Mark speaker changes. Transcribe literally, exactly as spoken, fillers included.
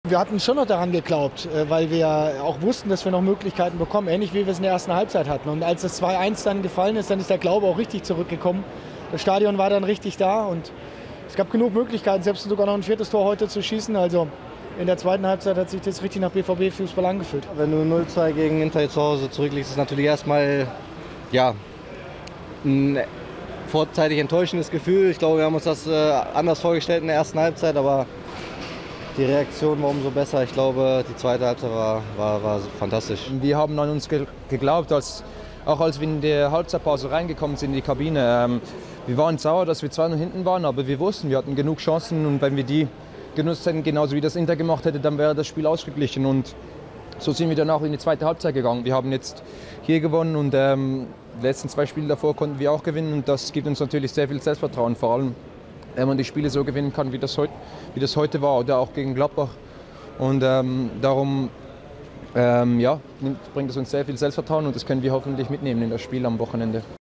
Speaker 1: Wir hatten schon noch daran geglaubt, weil wir auch wussten, dass wir noch Möglichkeiten bekommen, ähnlich wie wir es in der ersten Halbzeit hatten. Und als das zwei eins dann gefallen ist, dann ist der Glaube auch richtig zurückgekommen. Das Stadion war dann richtig da und es gab genug Möglichkeiten, selbst sogar noch ein viertes Tor heute zu schießen. Also in der zweiten Halbzeit hat sich das richtig nach B V B-Fußball angefühlt.
Speaker 2: Wenn du null zwei gegen Inter zu Hause zurückliegst, ist es natürlich erstmal ja, ein vorzeitig enttäuschendes Gefühl. Ich glaube, wir haben uns das äh, anders vorgestellt in der ersten Halbzeit, aber die Reaktion war umso besser. Ich glaube, die zweite Halbzeit war, war, war fantastisch.
Speaker 3: Wir haben an uns geglaubt, als, auch als wir in der Halbzeitpause reingekommen sind in die Kabine. Ähm, wir waren sauer, dass wir zwei null hinten waren, aber wir wussten, wir hatten genug Chancen und wenn wir die genutzt hätten, genauso wie das Inter gemacht hätte, dann wäre das Spiel ausgeglichen. Und so sind wir dann auch in die zweite Halbzeit gegangen. Wir haben jetzt hier gewonnen und ähm, die letzten zwei Spiele davor konnten wir auch gewinnen und das gibt uns natürlich sehr viel Selbstvertrauen, vor allem wenn man die Spiele so gewinnen kann, wie das, heut, wie das heute war oder auch gegen Gladbach. Und ähm, darum ähm, ja, bringt es uns sehr viel Selbstvertrauen und das können wir hoffentlich mitnehmen in das Spiel am Wochenende.